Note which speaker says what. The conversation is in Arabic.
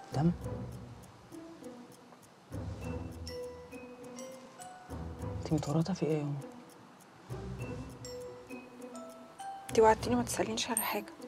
Speaker 1: دم؟ انت متورطه في ايه يا يوم؟
Speaker 2: انتي وعدتيني ما تسألينيش على حاجة.